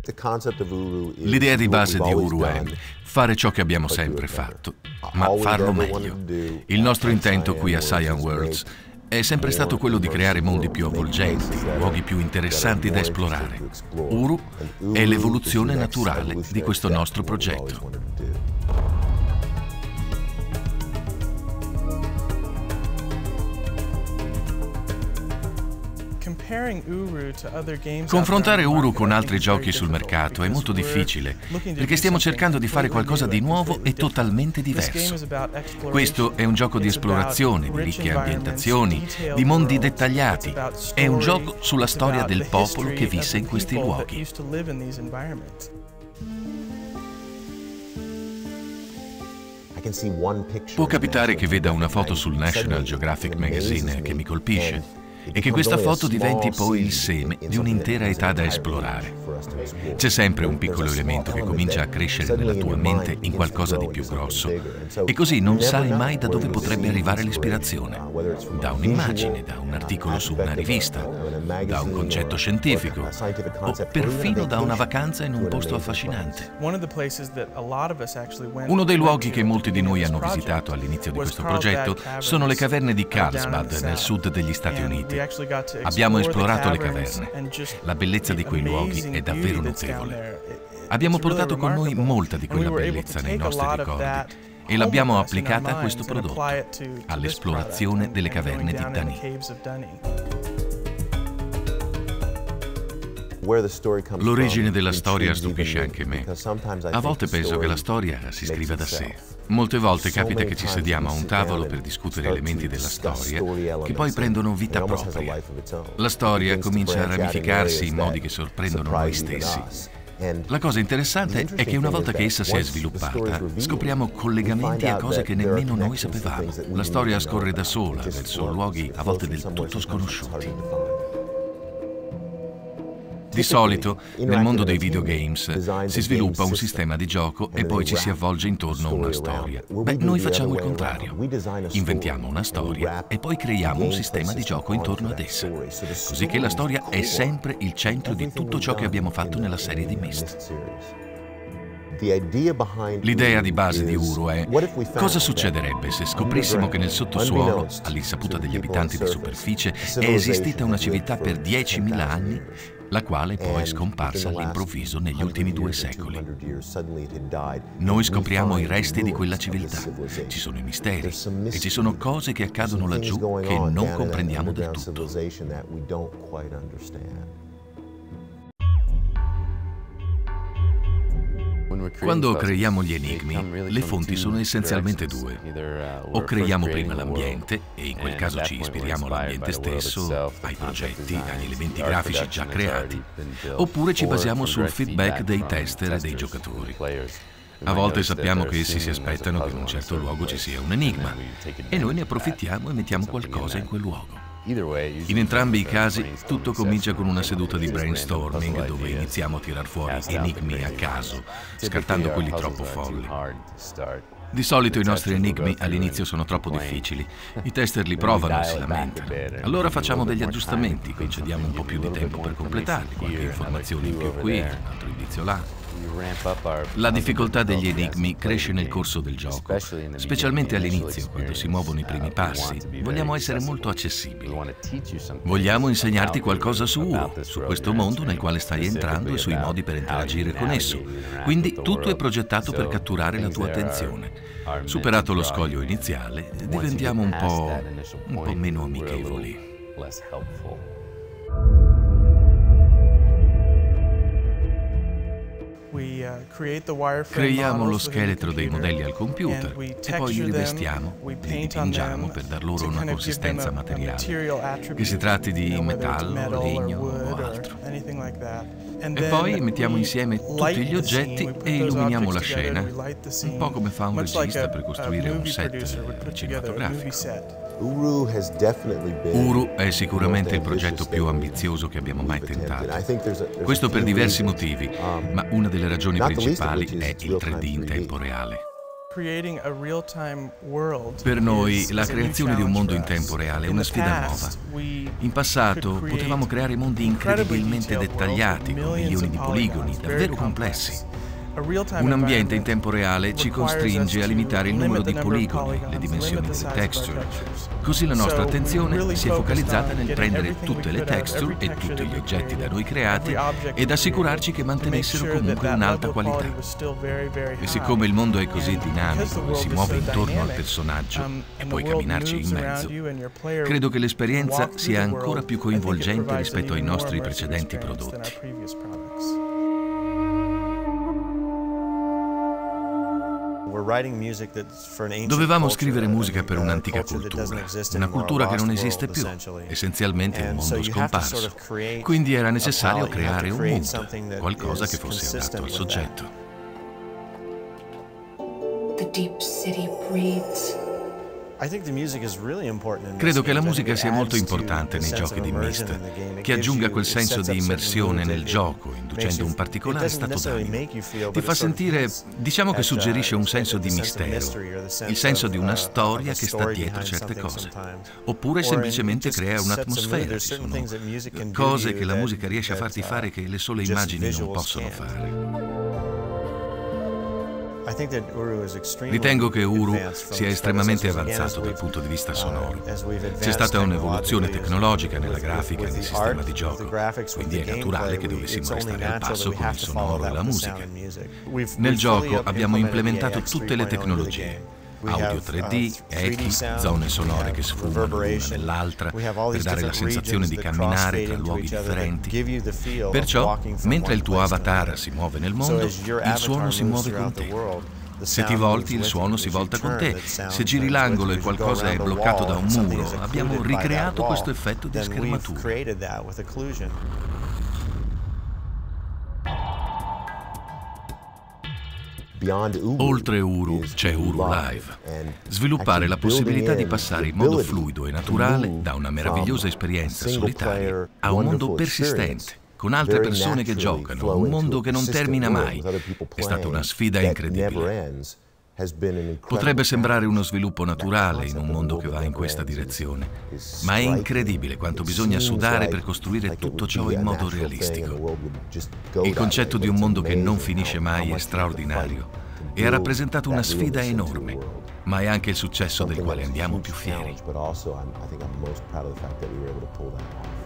L'idea di base di Uru è fare ciò che abbiamo sempre fatto, ma farlo meglio. Il nostro intento qui a Cyan Worlds è sempre stato quello di creare mondi più avvolgenti, luoghi più interessanti da esplorare. Uru è l'evoluzione naturale di questo nostro progetto. Confrontare Uru con altri giochi sul mercato è molto difficile, perché stiamo cercando di fare qualcosa di nuovo e totalmente diverso. Questo è un gioco di esplorazione, di ricche ambientazioni, di mondi dettagliati. È un gioco sulla storia del popolo che visse in questi luoghi. Può capitare che veda una foto sul National Geographic Magazine che mi colpisce e che questa foto diventi poi il seme di un'intera età da esplorare. C'è sempre un piccolo elemento che comincia a crescere nella tua mente in qualcosa di più grosso e così non sai mai da dove potrebbe arrivare l'ispirazione. Da un'immagine, da un articolo su una rivista, da un concetto scientifico o perfino da una vacanza in un posto affascinante. Uno dei luoghi che molti di noi hanno visitato all'inizio di questo progetto sono le caverne di Carlsbad nel sud degli Stati Uniti. Abbiamo esplorato le caverne. La bellezza di quei luoghi è davvero notevole. Abbiamo portato con noi molta di quella bellezza nei nostri ricordi e l'abbiamo applicata a questo prodotto, all'esplorazione delle caverne di Dani. L'origine della storia stupisce anche me. A volte penso che la storia si scriva da sé. Molte volte capita che ci sediamo a un tavolo per discutere elementi della storia che poi prendono vita propria. La storia comincia a ramificarsi in modi che sorprendono noi stessi. La cosa interessante è che una volta che essa si è sviluppata, scopriamo collegamenti a cose che nemmeno noi sapevamo. La storia scorre da sola verso luoghi a volte del tutto sconosciuti. Di solito, nel mondo dei videogames, si sviluppa un sistema di gioco e poi ci si avvolge intorno a una storia. Beh, noi facciamo il contrario. Inventiamo una storia e poi creiamo un sistema di gioco intorno ad essa, così che la storia è sempre il centro di tutto ciò che abbiamo fatto nella serie di Myst. L'idea di base di Uru è: cosa succederebbe se scoprissimo che nel sottosuolo, all'insaputa degli abitanti di superficie, è esistita una civiltà per 10.000 anni, la quale poi è scomparsa all'improvviso negli ultimi 2 secoli. Noi scopriamo i resti di quella civiltà, ci sono i misteri e ci sono cose che accadono laggiù che non comprendiamo del tutto. Quando creiamo gli enigmi, le fonti sono essenzialmente 2. O creiamo prima l'ambiente, e in quel caso ci ispiriamo all'ambiente stesso, ai progetti, agli elementi grafici già creati, oppure ci basiamo sul feedback dei tester e dei giocatori. A volte sappiamo che essi si aspettano che in un certo luogo ci sia un enigma, e noi ne approfittiamo e mettiamo qualcosa in quel luogo. In entrambi i casi, tutto comincia con una seduta di brainstorming dove iniziamo a tirar fuori enigmi a caso, scartando quelli troppo folli. Di solito i nostri enigmi all'inizio sono troppo difficili, i tester li provano e si lamentano. Allora facciamo degli aggiustamenti, concediamo un po' più di tempo per completarli, qualche informazione in più qui, un altro indizio là. La difficoltà degli enigmi cresce nel corso del gioco, specialmente all'inizio, quando si muovono i primi passi. Vogliamo essere molto accessibili. Vogliamo insegnarti qualcosa su Uru, su questo mondo nel quale stai entrando e sui modi per interagire con esso. Quindi tutto è progettato per catturare la tua attenzione. Superato lo scoglio iniziale, diventiamo un po' meno amichevoli. Creiamo lo scheletro dei modelli al computer e poi li rivestiamo, li dipingiamo per dar loro una consistenza materiale, che si tratti di metallo, legno o altro. E poi mettiamo insieme tutti gli oggetti e illuminiamo la scena, un po' come fa un regista per costruire un set cinematografico. Uru è sicuramente il progetto più ambizioso che abbiamo mai tentato. Questo per diversi motivi, ma una delle ragioni principali è il 3D in tempo reale. Per noi la creazione di un mondo in tempo reale è una sfida nuova. In passato potevamo creare mondi incredibilmente dettagliati, con milioni di poligoni, davvero complessi. Un ambiente in tempo reale ci costringe a limitare il numero di poligoni, le dimensioni delle texture. Così la nostra attenzione si è focalizzata nel prendere tutte le texture e tutti gli oggetti da noi creati ed assicurarci che mantenessero comunque un'alta qualità. E siccome il mondo è così dinamico e si muove intorno al personaggio e puoi camminarci in mezzo, credo che l'esperienza sia ancora più coinvolgente rispetto ai nostri precedenti prodotti. Dovevamo scrivere musica per un'antica cultura, una cultura che non esiste più, essenzialmente un mondo scomparso. Quindi era necessario creare un mood, qualcosa che fosse adatto al soggetto. The deep city breathes. Credo che la musica sia molto importante nei giochi di Myst, che aggiunga quel senso di immersione nel gioco, inducendo un particolare stato d'animo. Ti fa sentire, diciamo che suggerisce un senso di mistero, il senso di una storia che sta dietro certe cose. Oppure semplicemente crea un'atmosfera, ci sono cose che la musica riesce a farti fare che le sole immagini non possono fare. Ritengo che Uru sia estremamente avanzato dal punto di vista sonoro. C'è stata un'evoluzione tecnologica nella grafica e nel sistema di gioco, quindi è naturale che dovessimo restare al passo con il sonoro e la musica. Nel gioco abbiamo implementato tutte le tecnologie. Audio 3D, echi, zone sonore che sfumano l'una nell'altra per dare la sensazione di camminare tra luoghi differenti. Perciò, mentre il tuo avatar si muove nel mondo, il suono si muove con te. Se ti volti, il suono si volta con te. Se giri l'angolo e qualcosa è bloccato da un muro, abbiamo ricreato questo effetto di schermatura. Oltre Uru c'è Uru Live. Sviluppare la possibilità di passare in modo fluido e naturale da una meravigliosa esperienza solitaria a un mondo persistente, con altre persone che giocano, un mondo che non termina mai. È stata una sfida incredibile. Potrebbe sembrare uno sviluppo naturale in un mondo che va in questa direzione, ma è incredibile quanto bisogna sudare per costruire tutto ciò in modo realistico. Il concetto di un mondo che non finisce mai è straordinario e ha rappresentato una sfida enorme, ma è anche il successo del quale andiamo più fieri.